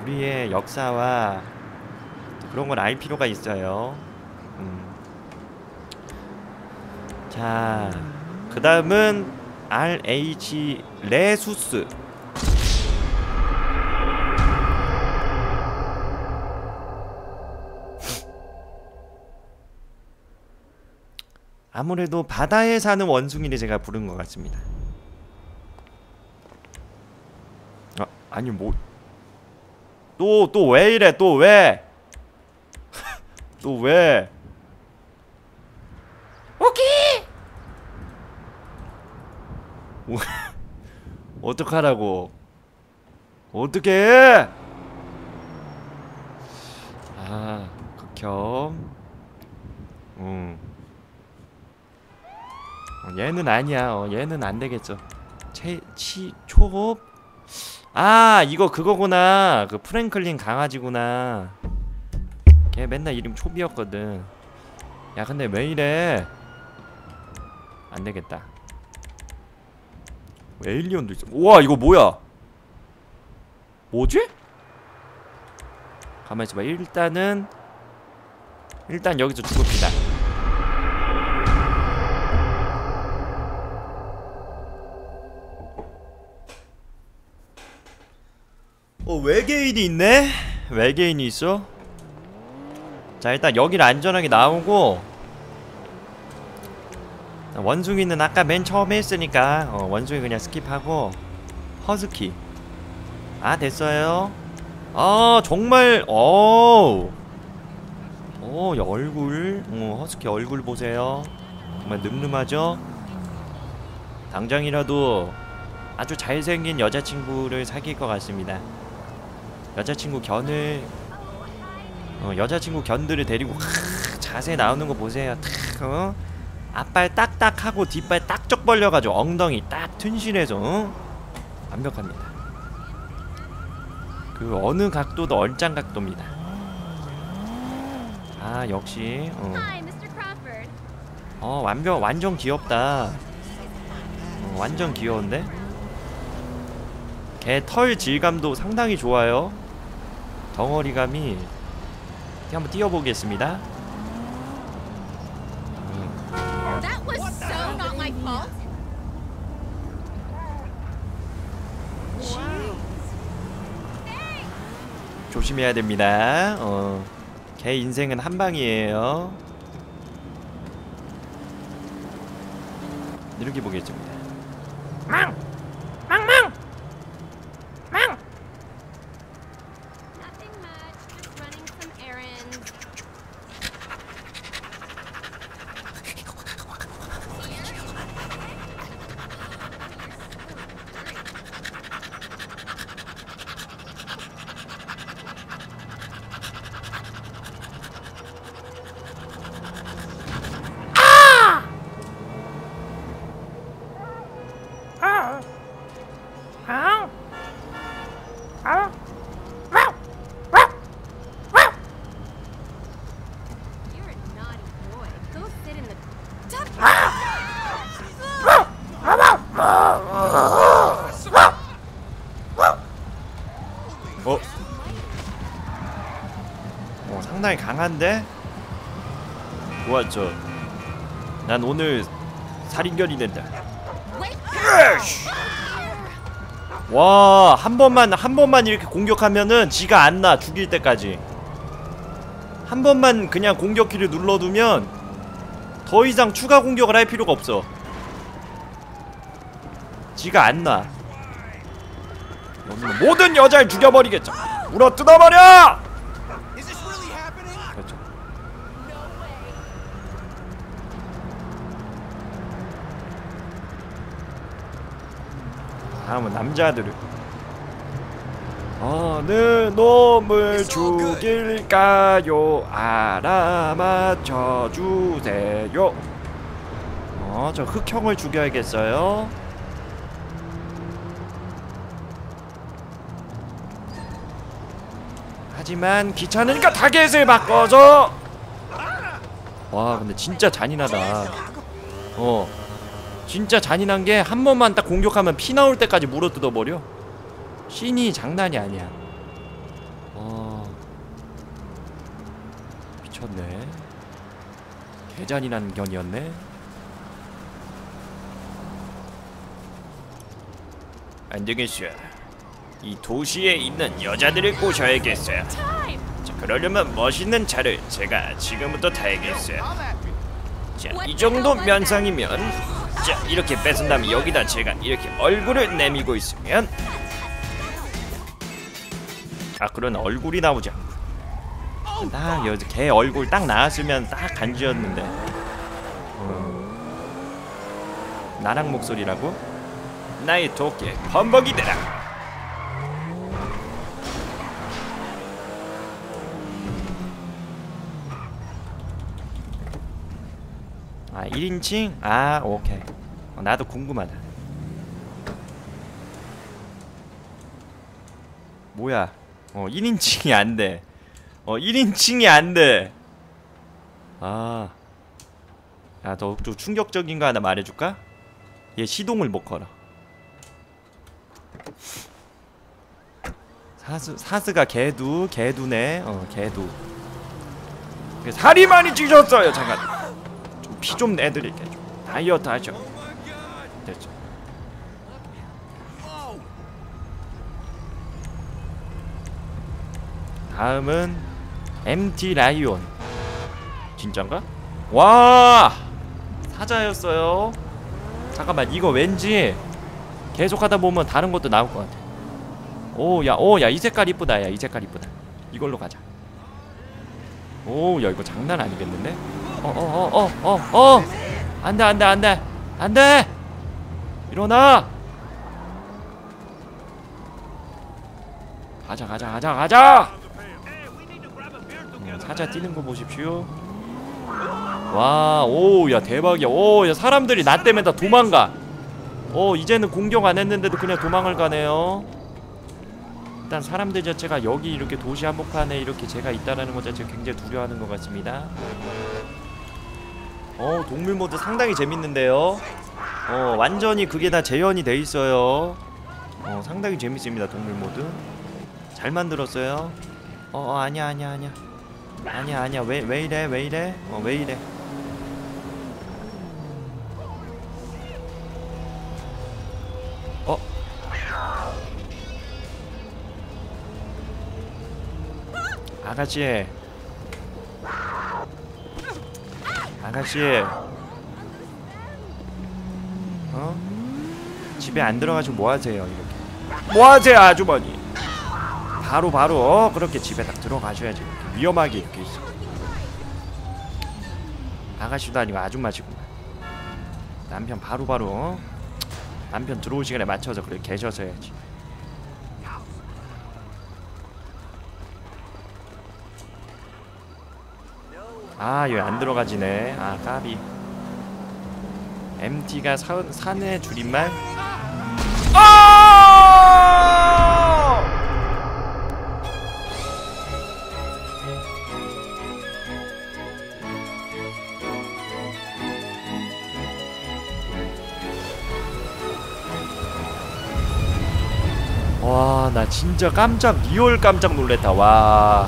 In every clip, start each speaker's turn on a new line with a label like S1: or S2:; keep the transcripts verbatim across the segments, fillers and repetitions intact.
S1: 우리의 역사와 그런 걸 알 필요가 있어요. 음. 자, 그 다음은 알에이치 레수스. 아무래도 바다에 사는 원숭이를 제가 부른 것 같습니다. 아, 아니 뭐 또 또 왜 이래 또 왜? 또 왜? 오케이. 어떡하라고? 어떡해? 아, 극혐. 음. 어, 얘는 아니야. 어, 얘는 안 되겠죠. 체, 치, 초. 아, 이거 그거구나. 그 프랭클린 강아지구나. 걔 맨날 이름 초비였거든. 야, 근데 왜 이래? 안 되겠다. 에일리언도 있어. 우와, 이거 뭐야? 뭐지? 가만히 있어봐. 일단은 일단 여기서 죽읍시다. 어, 외계인이 있네? 외계인이 있어? 자, 일단 여기를 안전하게 나오고, 원숭이는 아까 맨 처음에 했으니까 어, 원숭이 그냥 스킵하고 허스키. 아, 됐어요. 아, 정말 어우 어, 얼굴 어, 허스키 얼굴 보세요. 정말 늠름하죠? 당장이라도 아주 잘생긴 여자친구를 사귈 것 같습니다. 여자친구 견을 어, 여자친구 견들을 데리고 크, 자세 나오는 거 보세요. 탁, 어? 앞발 딱딱하고 뒷발 딱쩍 벌려가지고 엉덩이 딱 튼실해서 어? 완벽합니다. 그 어느 각도도 얼짱 각도입니다. 아, 역시 어, 어 완벽 완전 귀엽다. 어, 완전 귀여운데? 걔 털 질감도 상당히 좋아요. 덩어리감이. 이렇게 한번 띄워보겠습니다. 조심해야 됩니다. 어, 걔 인생은 한 방이에요. 이렇게 보겠습니다. 망! 망망! 망! 어? 어, 상당히 강한데? 좋았죠. 난 오늘 살인견이 된다. 와, 한 번만 한 번만 이렇게 공격하면은 지가 안 나. 죽일 때까지 한 번만 그냥 공격키를 눌러두면 더 이상 추가 공격을 할 필요가 없어. 지가 안 나. 너는 모든 여자를 죽여버리겠죠. 물어 뜯어버려. 그렇죠. 다음은 남자들을. 어느 놈을 죽일까요? 알아맞혀 주세요. 어, 저 흑형을 죽여야겠어요. 하지만 귀찮으니까 타겟을 바꿔서. 와, 근데 진짜 잔인하다. 어, 진짜 잔인한 게 한 번만 딱 공격하면 피 나올 때까지 물어뜯어버려. 씬이 장난이 아니야. 미쳤네. 개잔인한 견이었네. 안되겠어요. 이 도시에 있는 여자들을 꼬셔야겠어요. 자, 그러려면 멋있는 차를 제가 지금부터 타야겠어요. 자, 이 정도 면상이면, 자, 이렇게 뺏은 다음에 여기다 제가 이렇게 얼굴을 내밀고 있으면, 아, 그런 얼굴이 나오죠. 딱 여기 개 얼굴 딱 나왔으면 딱 간지였는데. 음. 나랑 목소리라고? 나의 도끼 범벅이 되라. 아, 일 인칭? 아, 오케이. 어, 나도 궁금하다. 뭐야? 어, 일 인칭이 안 돼. 어, 일 인칭이 안 돼. 아. 야, 더 좀 충격적인 거 하나 말해줄까? 얘 시동을 못 걸어. 사스, 사스가 개두, 개두네. 어, 개두. 살이 많이 찌셨어요. 잠깐. 좀 피 좀 내드릴게. 좀 다이어트 하죠. 됐죠. 다음은 엠티 라이온. 진짠가? 와! 사자였어요. 잠깐만, 이거 왠지 계속 하다 보면 다른 것도 나올 것 같아. 오, 야, 오, 야, 이 색깔 이쁘다. 야, 이 색깔 이쁘다. 이걸로 가자. 오, 야, 이거 장난 아니겠는데? 어, 어, 어, 어, 어, 어! 안 돼, 안 돼, 안 돼! 안 돼! 일어나! 가자, 가자, 가자, 가자! 어, 사자 뛰는 거 보십시오. 와, 오, 야, 대박이야. 오, 야, 사람들이 나 때문에 다 도망가. 오, 이제는 공격 안 했는데도 그냥 도망을 가네요. 일단 사람들 자체가 여기 이렇게 도시 한복판에 이렇게 제가 있다라는 것 자체가 굉장히 두려워하는 것 같습니다. 어, 동물 모드 상당히 재밌는데요. 어, 완전히 그게 다 재현이 돼 있어요. 어, 상당히 재밌습니다. 동물 모드 잘 만들었어요. 어, 어, 아니야, 아니야, 아니야, 아니야, 아니야. 왜, 왜 이래, 왜 이래? 어, 왜 이래? 어? 아가씨, 아가씨, 어? 집에 안 들어가시고 뭐 하세요? 이렇게 뭐 하세요, 아주머니? 바로 바로 어, 그렇게 집에 딱 들어가셔야지. 이렇게 위험하게 이렇게 있어. 아가씨도 아니고 아줌마시구만. 남편 바로 바로 어? 남편 들어올 시간에 맞춰서 그렇게 계셔서야지. 아, 여기 안 들어가지네. 아, 까비. 엠티가 사, 산의 줄임말? 아! 와, 나 진짜 깜짝 리얼 깜짝 놀랬다. 와.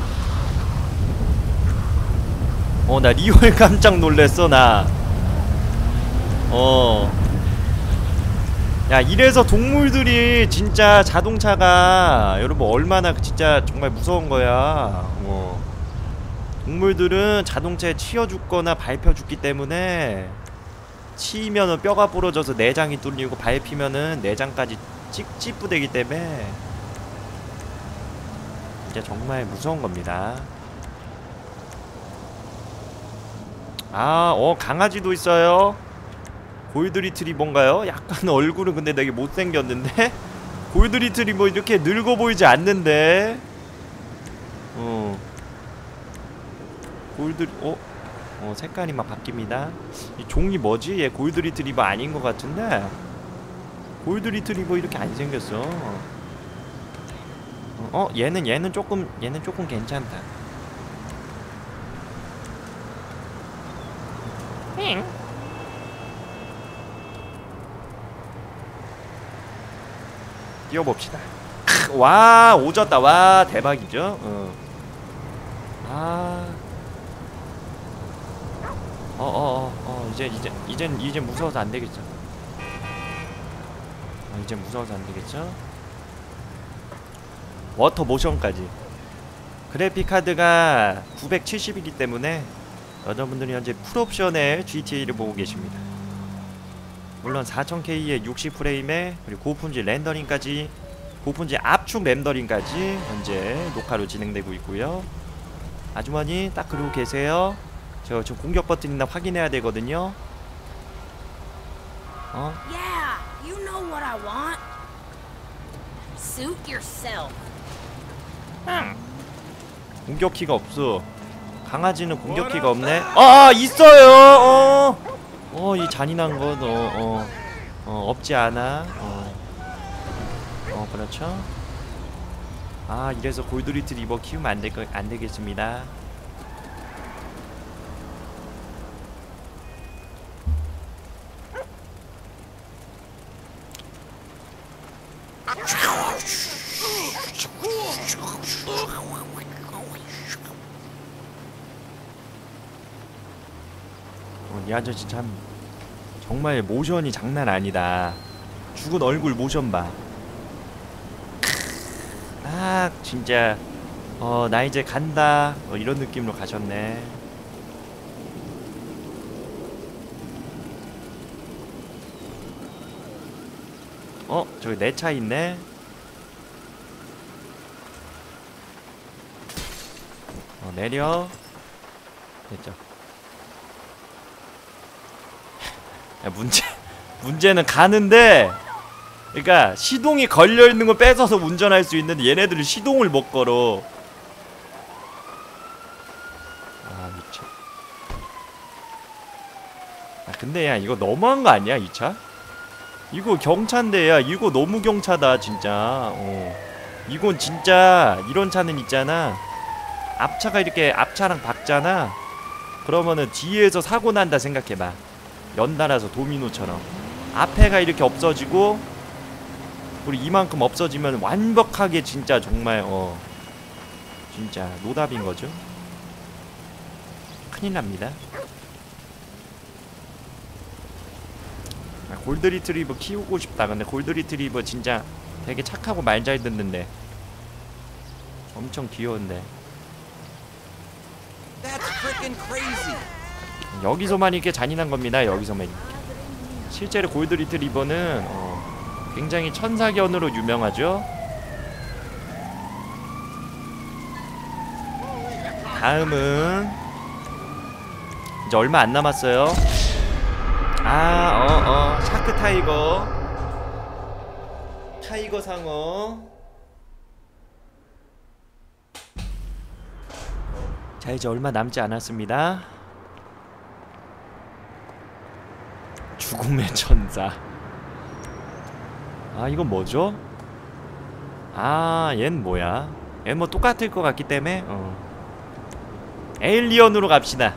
S1: 어, 나 리얼 깜짝 놀랬어, 나. 어. 야, 이래서 동물들이 진짜 자동차가 여러분 얼마나 진짜 정말 무서운 거야. 어. 동물들은 자동차에 치여 죽거나 밟혀 죽기 때문에 치이면은 뼈가 부러져서 내장이 뚫리고 밟히면은 내장까지 찝찝부되기 때문에 진짜 정말 무서운 겁니다. 아, 어, 강아지도 있어요. 골드 리트리버인가요? 약간 얼굴은 근데 되게 못생겼는데? 골드 리트리버 이렇게 늙어 보이지 않는데? 어. 골드, 어? 어, 색깔이 막 바뀝니다. 이 종이 뭐지? 얘 골드 리트리버 아닌 것 같은데? 골드 리트리버 이렇게 안 생겼어. 어, 어, 얘는, 얘는 조금, 얘는 조금 괜찮다. 응. 뛰어봅시다. 와, 오졌다. 와, 대박이죠. 어. 아, 어어어 어, 어, 이제 이제 이젠 이제 무서워서 안 되겠죠. 어, 이제 무서워서 안 되겠죠. 워터 모션까지. 그래픽 카드가 구백칠십이기 때문에 여러분들이 현재 풀옵션의 지티에이를 보고 계십니다. 물론 사천 케이의 육십 프레임에 그리고 고품질 렌더링까지, 고품질 압축 렌더링까지 현재 녹화로 진행되고 있고요. 아주머니 딱 그러고 계세요. 저 지금 공격 버튼이나 확인해야 되거든요. 어?
S2: Yeah, you know what I want. Suit yourself.
S1: 공격 키가 없어. 강아지는 공격 키가 없네. 아, 있어요. 어, 어, 이 잔인한 것, 어, 어, 어, 없지 않아. 어, 어, 그렇죠. 아, 이래서 골드 리트리버 키우면 안 될 거, 안 되겠습니다. 이 아저씨 참 정말 모션이 장난 아니다. 죽은 얼굴 모션 봐. 아 진짜 어 나 이제 간다 어, 이런 느낌으로 가셨네. 어 저기 내 차 있네. 어 내려. 됐죠. 야, 문제 문제는 가는데, 그러니까 시동이 걸려 있는 거 뺏어서 운전할 수 있는데 얘네들이 시동을 못 걸어. 아 미쳐. 아 근데 야 이거 너무한 거 아니야 이 차? 이거 경차인데 야 이거 너무 경차다 진짜. 어 이건 진짜 이런 차는 있잖아. 앞차가 이렇게 앞차랑 박잖아. 그러면은 뒤에서 사고 난다 생각해봐. 연달아서 도미노처럼 앞에가 이렇게 없어지고 우리 이만큼 없어지면 완벽하게 진짜 정말 어 진짜 노답인 거죠. 큰일 납니다. 아, 골드 리트리버 키우고 싶다. 근데 골드 리트리버 진짜 되게 착하고 말 잘 듣는데 엄청 귀여운데 여기서만 이렇게 잔인한 겁니다. 여기서만 이렇게. 실제로 골드 리트리버는 어, 굉장히 천사견으로 유명하죠. 다음은 이제 얼마 안 남았어요. 아, 어, 어, 샤크 타이거, 타이거 상어. 자, 이제 얼마 남지 않았습니다. 죽음의 천사. 아 이건 뭐죠? 아 얜 뭐야? 얜 뭐 똑같을 것 같기 때문에 어. 에일리언으로 갑시다.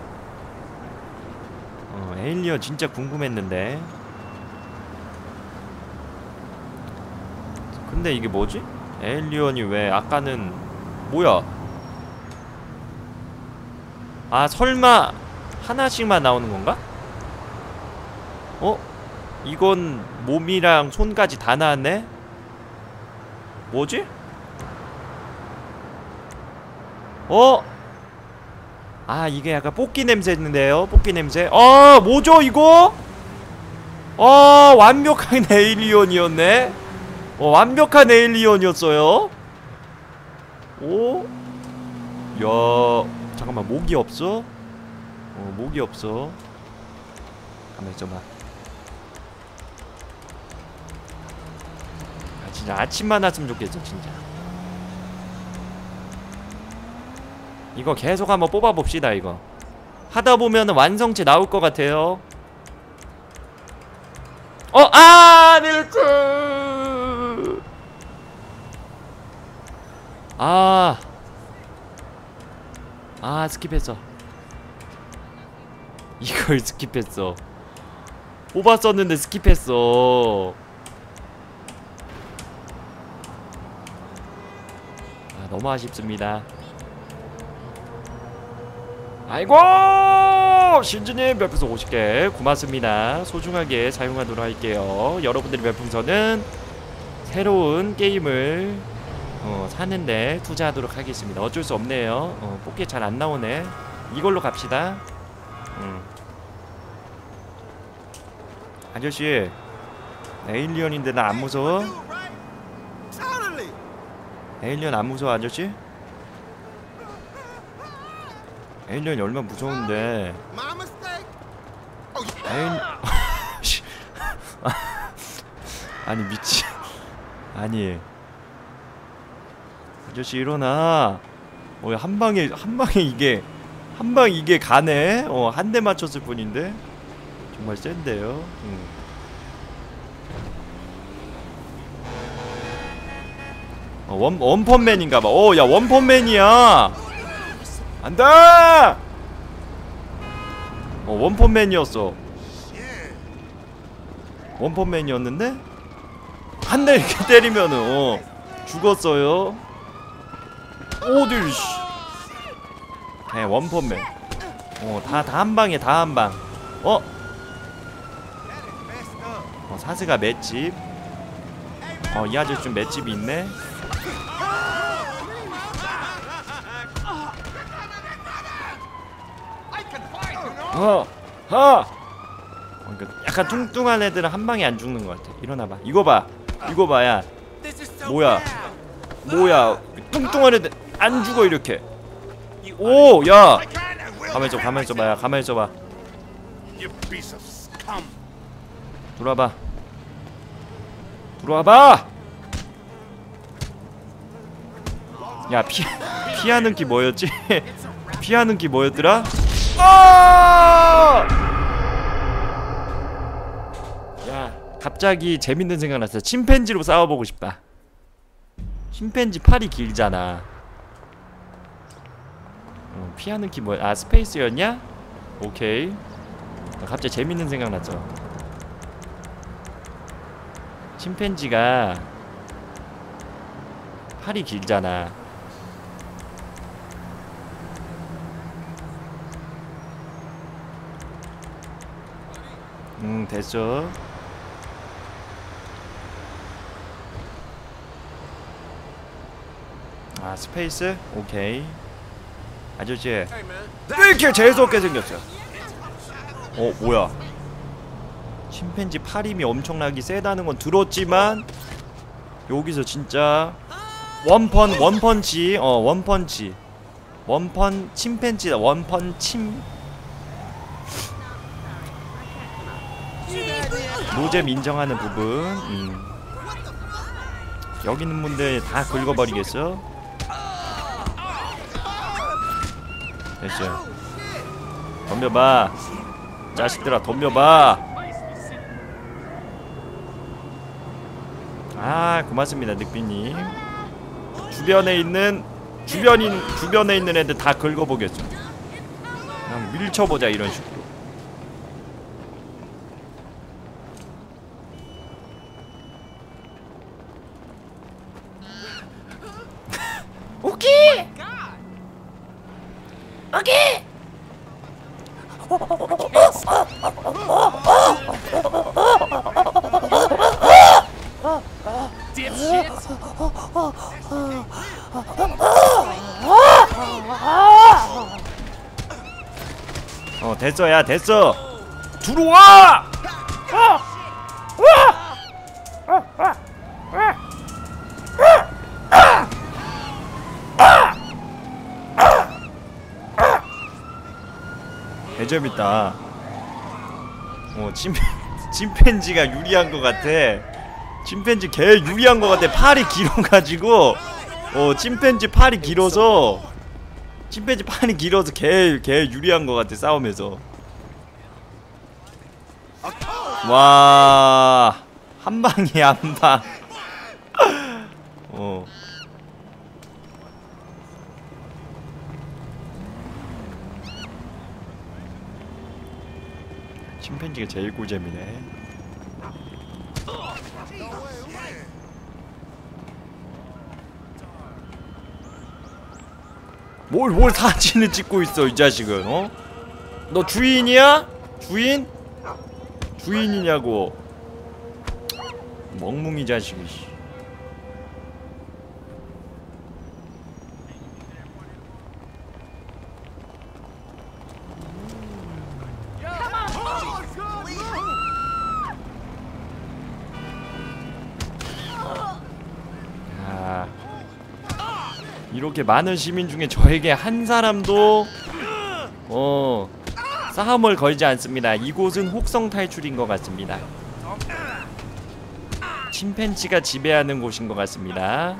S1: 어 에일리언 진짜 궁금했는데. 근데 이게 뭐지? 에일리언이 왜 아까는 뭐야? 아 설마 하나씩만 나오는 건가? 어? 이건 몸이랑 손까지 다 나왔네? 뭐지? 어? 아 이게 약간 뽑기 냄새인데요? 뽑기 냄새? 어 뭐죠 이거? 어 완벽한 에일리언이었네? 어 완벽한 에일리언이었어요? 오? 야 잠깐만 목이 없어? 어 목이 없어. 가만히 있어봐. 진짜 아침만 왔으면 좋겠어 진짜. 이거 계속 한번 뽑아봅시다. 이거 하다보면은 완성체 나올 것 같아요. 어! 아! 밀크! 아! 아 스킵했어. 이걸 스킵했어. 뽑았었는데 스킵했어. 너무 아쉽습니다. 아이고 오 신즈님 별풍선 오십 개 고맙습니다. 소중하게 사용하도록 할게요. 여러분들의 별풍선은 새로운 게임을 어, 사는데 투자하도록 하겠습니다. 어쩔 수 없네요. 어, 뽑기 잘 안 나오네. 이걸로 갑시다. 음. 아저씨 에일리언인데 나 안 무서워? 에일리언 안 무서워 아저씨? 에일리언이 얼마나 무서운데. 에일... 아니 미치. 아니 아저씨 일어나. 어, 한 방에 한 방에 이게 한 방 이게 가네. 어, 한 대 맞췄을 뿐인데 정말 센데요. 음. 어, 원 원펀맨인가봐. 어, 야 원펀맨이야. 안돼. 어, 원펀맨이었어. 원펀맨이었는데 한 대 이렇게 때리면은 어, 죽었어요. 오들 씨. 네, 원펀맨. 어, 다 다 한 방에 다 한 방. 어? 어, 사스가 맷집. 어, 이 아저씨 좀 맷집이 있네. 어, 어. 어, 그러니까 약간 뚱뚱한 애들은 한 방에 안 죽는 것 같아. 일어나봐. 이거 봐. 이거 봐야. 뭐야? 뭐야? 뚱뚱한 애들 안 죽어 이렇게. 오, 야. 가만히 있어, 가만히 있어 봐야. 가만히 있어 봐. 들어와봐. 들어와봐. 야, 피 피하는 키 뭐였지? 피하는 키 뭐였더라? 아! 야, 갑자기 재밌는 생각 났어. 침팬지로 싸워보고 싶다. 침팬지 팔이 길잖아. 어, 피하는 키 뭐야? 아, 스페이스였냐? 오케이. 아, 갑자기 재밌는 생각 났죠. 침팬지가 팔이 길잖아. 음, 됐어. 아, 스페이스? 오케이. 아저씨 왜 이렇게 재수없게 생겼어? 어, 뭐야? 침팬지 팔힘이 엄청나게 세다는 건 들었지만 여기서 진짜 원펀 원펀치 어 원펀치 원펀 침팬지다. 원펀 침 노잼 인정하는 부분. 음. 여기 있는 분들 다 긁어버리겠어. 됐어. 덤벼봐 자식들아, 덤벼봐. 아, 고맙습니다 늑비님. 주변에 있는 주변인 주변에 있는 애들 다 긁어보겠어. 그냥 밀쳐보자 이런 식으로.
S2: 오케이. 오케이.
S1: 어, 됐어. 야, 됐어. 들어와. 개재밌다. 어, 침 침팬지가 유리한 것 같아. 침팬지 개 유리한 것 같아. 팔이 길어가지고. 어, 침팬지 팔이 길어서. 침팬지 팔이 길어서 개, 개 유리한 것 같아 싸움에서. 와, 한 방이야 한 방. 어. 침팬지가 제일 꿀잼이네. 뭘, 뭘 사진을 찍고 있어 이 자식은. 어? 너 주인이야? 주인? 주인이냐고. 멍뭉이 자식이. 아, 이렇게 많은 시민 중에 저에게 한 사람도 어 싸움을 걸지 않습니다. 이곳은 혹성 탈출인 것 같습니다. 침팬지가 지배하는 곳인 것 같습니다.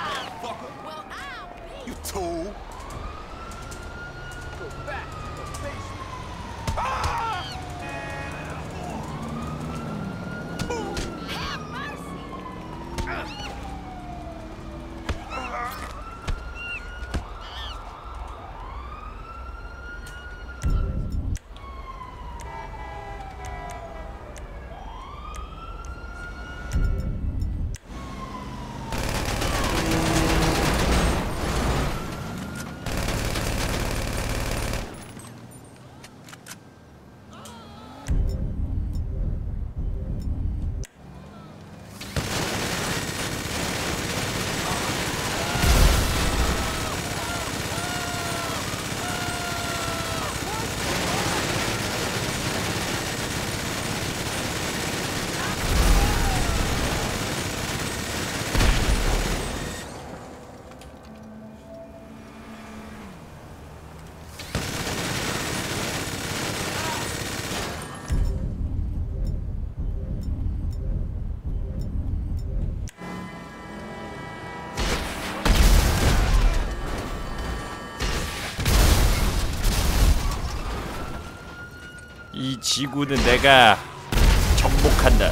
S1: 이 지구는 내가 정복한다.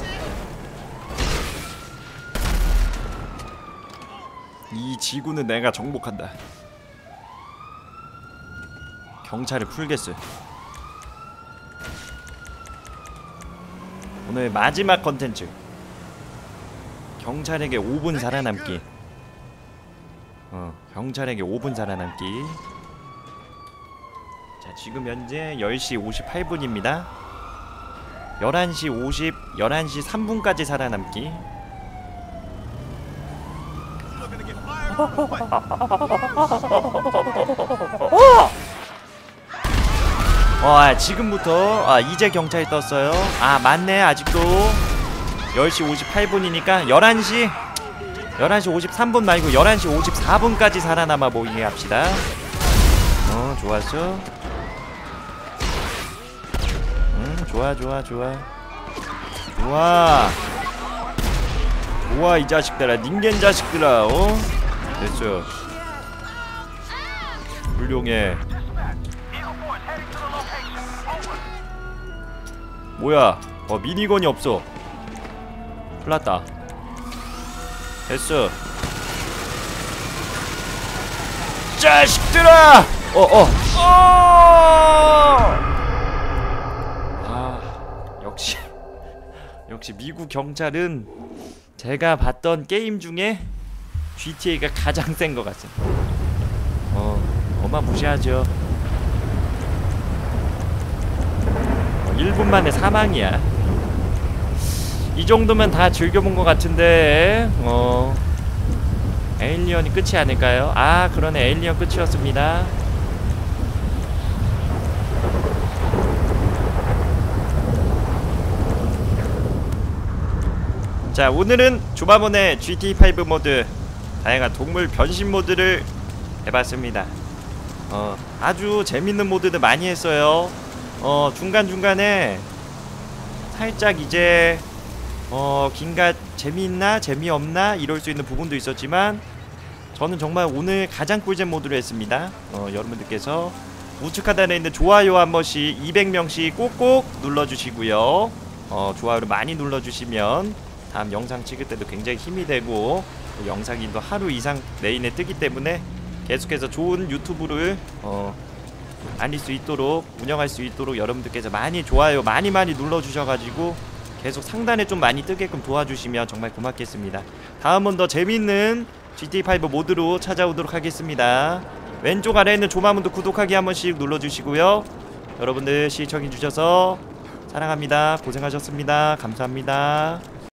S1: 이 지구는 내가 정복한다. 경찰을 풀겠어. 오늘 마지막 컨텐츠. 경찰에게 오 분 살아남기. 어, 경찰에게 오 분 살아남기. 자, 지금 현재 열 시 오십팔 분입니다. 열한 시 오십, 열한 시 삼 분까지 살아남기. 와, 지금부터 아, 이제 경찰이 떴어요. 아, 맞네. 아직도 열 시 오십팔 분이니까 열한 시 열한 시 오십삼 분 말고 열한 시 오십사 분까지 살아남아 보이게 합시다. 어, 좋았어. 음, 좋아 좋아 좋아 좋아 좋아. 이 자식들아, 닌겐 자식들아. 어? 됐어. 훌륭해. 뭐야? 어, 미니건이 없어. 큰일났다. 됐어. 자식들아! 어어 어. 아, 역시 역시 미국 경찰은 제가 봤던 게임 중에 지티에이가 가장 센 것 같습니다. 어, 어마무시하죠. 어, 일 분 만에 사망이야. 이 정도면 다 즐겨본 것 같은데, 어, 에일리언이 끝이 아닐까요? 아, 그러네. 에일리언 끝이었습니다. 자, 오늘은 조마몬의 지티에이 파이브 모드, 다양한 동물 변신 모드를 해봤습니다. 어, 아주 재밌는 모드들 많이 했어요. 어, 중간중간에 살짝 이제 어, 긴가 재미있나 재미없나 이럴 수 있는 부분도 있었지만 저는 정말 오늘 가장 꿀잼 모드를 했습니다. 어, 여러분들께서 우측 하단에 있는 좋아요 한 번씩 이백 명씩 꼭꼭 눌러주시고요. 어, 좋아요를 많이 눌러주시면 다음 영상 찍을 때도 굉장히 힘이 되고, 영상이 또 하루 이상 내인에 뜨기 때문에 계속해서 좋은 유튜브를 어, 알릴 수 있도록, 운영할 수 있도록 여러분들께서 많이 좋아요 많이 많이 눌러주셔가지고 계속 상단에 좀 많이 뜨게끔 도와주시면 정말 고맙겠습니다. 다음은 더 재밌는 지티에이 파이브 모드로 찾아오도록 하겠습니다. 왼쪽 아래에 있는 조마문도 구독하기 한 번씩 눌러주시고요. 여러분들 시청해 주셔서 사랑합니다. 고생하셨습니다. 감사합니다.